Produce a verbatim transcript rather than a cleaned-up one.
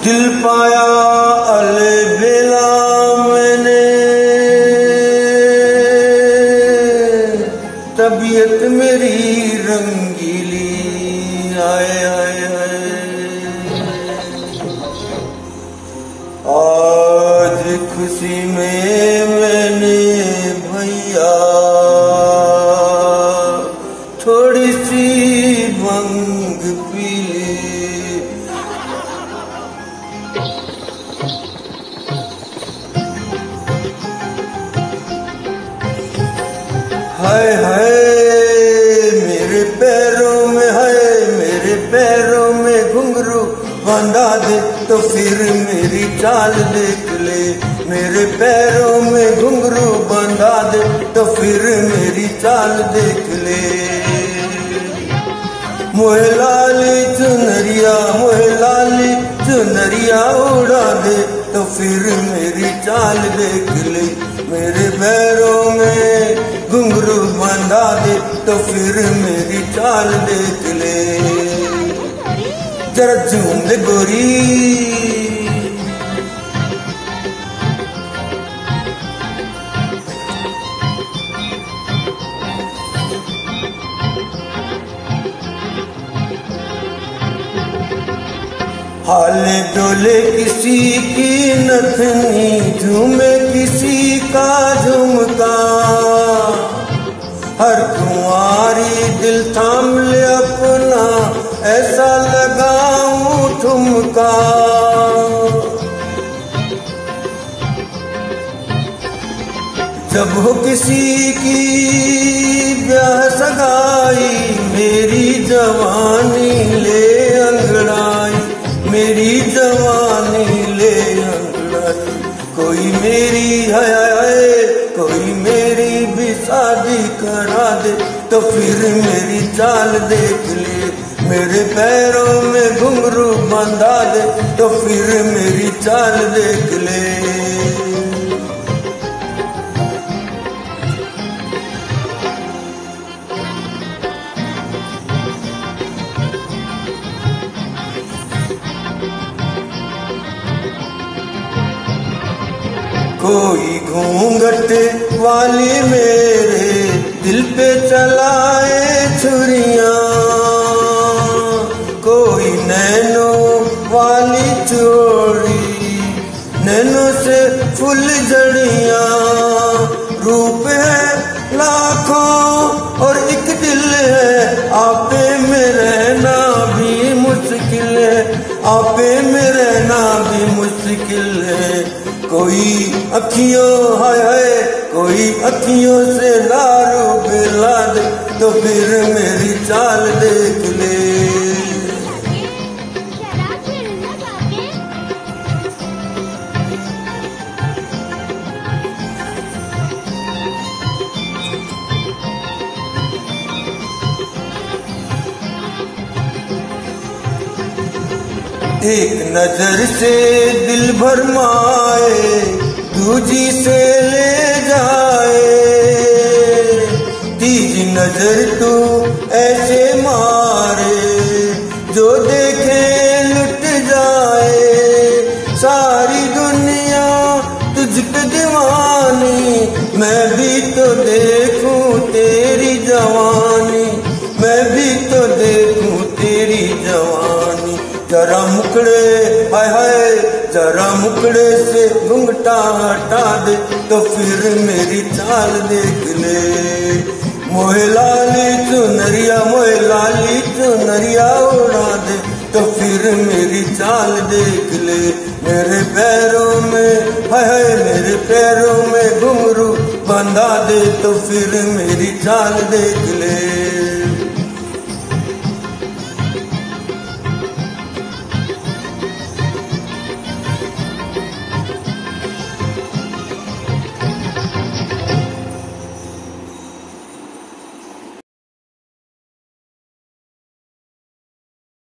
दिल पाया अलबेला मैंने, तबीयत मेरी रंगीली आए आए आए। आज खुशी में मैंने भैया थोड़ी सी भंग पी ली। हाय हाय मेरे पैरों में, हाय मेरे पैरों में घुंघरू बांधा दे तो फिर मेरी चाल देख ले। मेरे पैरों में घुंघरू बांधा दे तो फिर मेरी चाल देख ले। मोहे लाली चुनरिया, मोहे लाली चुनरिया उड़ा दे तो फिर मेरी चाल देख ले। मेरे पैरों में घुंघरू बांधा दे तो फिर मेरी चाल देख ले। जरा झूम दे गोरी, हाले डोले किसी की नथनी, झूमे किसी का झुमका। हर कुंवारी दिल थाम ले अपना, ऐसा लगाऊं ठुमका। जब हो किसी की ब्याह सगाई, मेरी जवानी ले अंगड़ाई, मेरी जवानी ले अंगड़ाई। कोई मेरी हाय हाय, कोई मेरी भी शादी करा दे तो फिर मेरी चाल देख ले। मेरे पैरों में घुंघरू बांधा दे तो फिर मेरी चाल देख ले। कोई घूंघट वाली मेरे दिल पे चलाए छुरियां, कोई नैनों वाली चोरी, नैनों से फूल जड़ियां। रूप है लाखों और एक दिल है, आपे में रहना भी मुश्किल है, आपे में रहना भी मुश्किल है। कोई अखियों हाय हाय, कोई अखियों से दारू पिला दे तो फिर मेरी चाल देख ले। एक नजर से दिल भरमाए, दूजी से ले जाए। तीजी नजर तू ऐसे मारे, जो देखे लुट जाए। सारी दुनिया तुझ पे दीवानी, मैं भी तो देखूं तेरी जवानी, मैं भी तो देखूं तेरी जवानी। जरा मुकड़े हाय हाय, जरा मुकड़े से घुंघटा हटा दे तो फिर मेरी चाल देख ले। मोहे लाली चुनरिया, मोहे लाली चुनरिया उड़ा दे तो फिर मेरी चाल देख ले। मेरे पैरों में हाय हाय, मेरे पैरों में घुंघरू बांधा दे तो फिर मेरी चाल देख ले।